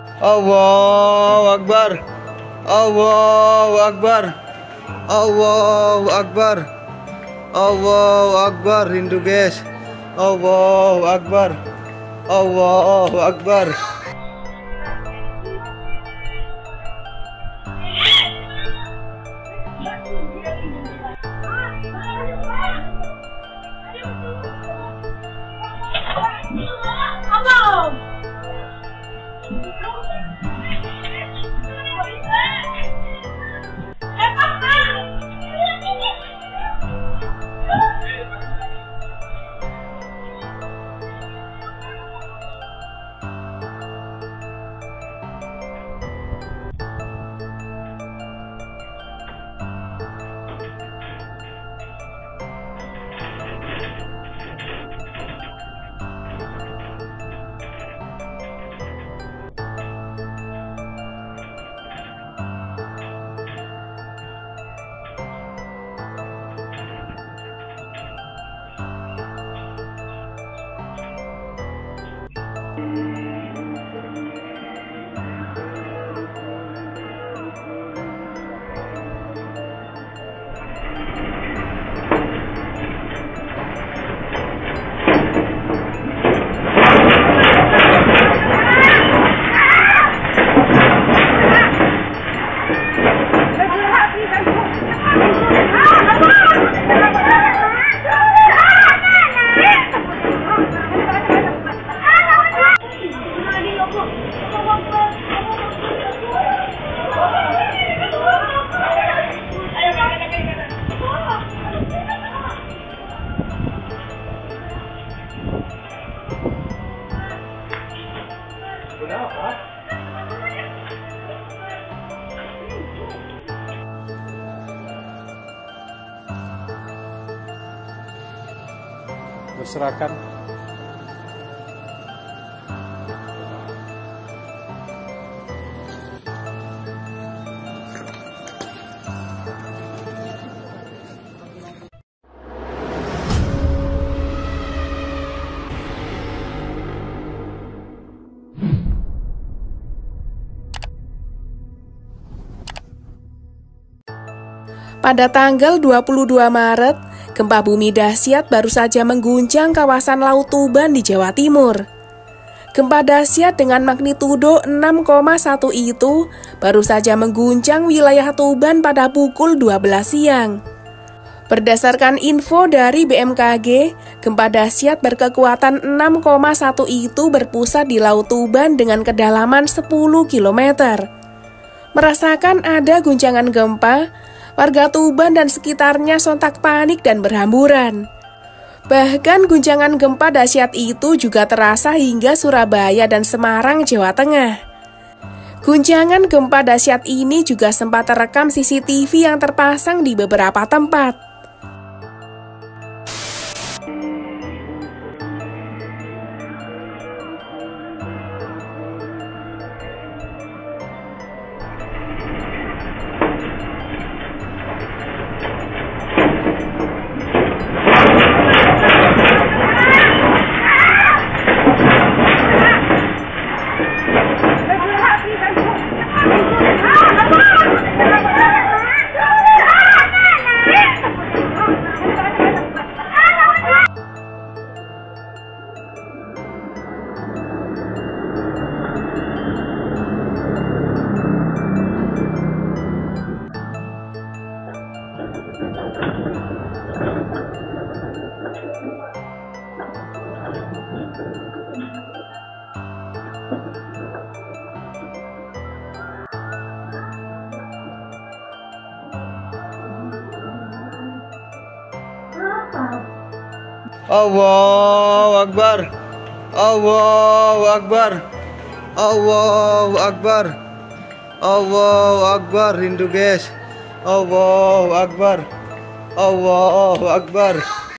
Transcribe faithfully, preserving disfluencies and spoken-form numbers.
Allahu Akbar. Allahu Akbar. Allahu Akbar. Allahu Akbar. Rindu guys. Allahu Akbar. Allahu Akbar. Berserakan. Pada tanggal dua puluh dua Maret, gempa bumi dahsyat baru saja mengguncang kawasan Laut Tuban di Jawa Timur. Gempa dahsyat dengan magnitudo enam koma satu itu baru saja mengguncang wilayah Tuban pada pukul dua belas siang. Berdasarkan info dari B M K G, gempa dahsyat berkekuatan enam koma satu itu berpusat di Laut Tuban dengan kedalaman sepuluh kilometer. Merasakan ada guncangan gempa, warga Tuban dan sekitarnya sontak panik dan berhamburan. Bahkan guncangan gempa dahsyat itu juga terasa hingga Surabaya dan Semarang, Jawa Tengah. Guncangan gempa dahsyat ini juga sempat terekam C C T V yang terpasang di beberapa tempat. Allahu Akbar. Allahu Akbar. Allahu Akbar. Allahu Akbar. Rindu guys. Allahu Akbar. Allahu Akbar.